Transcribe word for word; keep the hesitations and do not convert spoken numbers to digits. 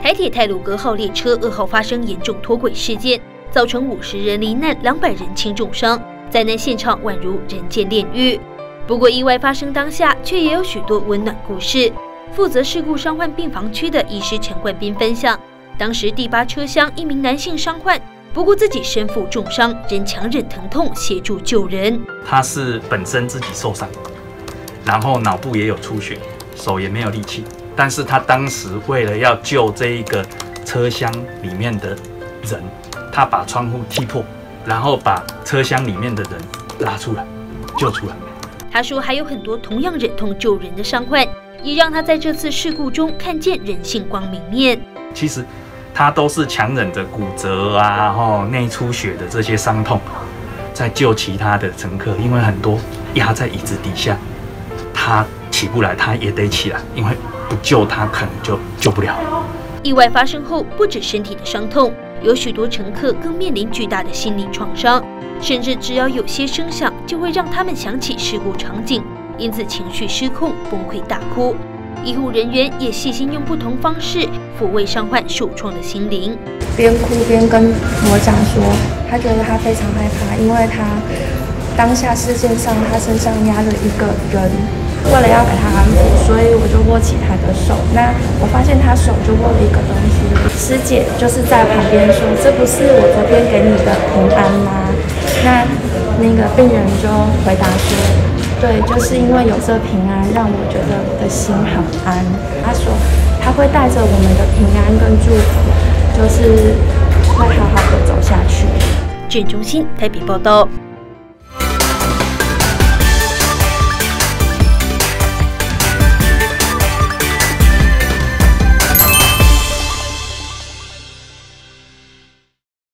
台铁太鲁阁号列车二号发生严重脱轨事件，造成五十人罹难，两百人轻重伤。灾难现场宛如人间炼狱。不过，意外发生当下，却也有许多温暖故事。负责事故伤患病房区的医师陈冠斌分享，当时第八车厢一名男性伤患，不顾自己身负重伤，仍强忍疼痛协助救人。 他是本身自己受伤，然后脑部也有出血，手也没有力气。 但是他当时为了要救这一个车厢里面的人，他把窗户踢破，然后把车厢里面的人拉出来，救出来。 他说，还有很多同样忍痛救人的伤患，也让他在这次事故中看见人性光明面。 其实他都是强忍着骨折啊、吼内出血的这些伤痛，在救其他的乘客，因为很多压在椅子底下，他起不来，他也得起来，因为 不救他，可能就救不了。 意外发生后，不止身体的伤痛，有许多乘客更面临巨大的心理创伤，甚至只要有些声响，就会让他们想起事故场景，因此情绪失控，崩溃大哭。医护人员也细心用不同方式抚慰伤患受创的心灵， 边哭边跟我讲说，他觉得他非常害怕，因为他当下事件上他身上压了一个人。 为了要给他安抚，所以我就握起他的手。那我发现他手就握了一个东西，师姐就是在旁边说：“这不是我昨天给你的平安吗？”那那个病人就回答说：“对，就是因为有这平安，让我觉得我的心很安。”他说他会带着我们的平安跟祝福，就是会好好的走下去。 郑中心台北报道。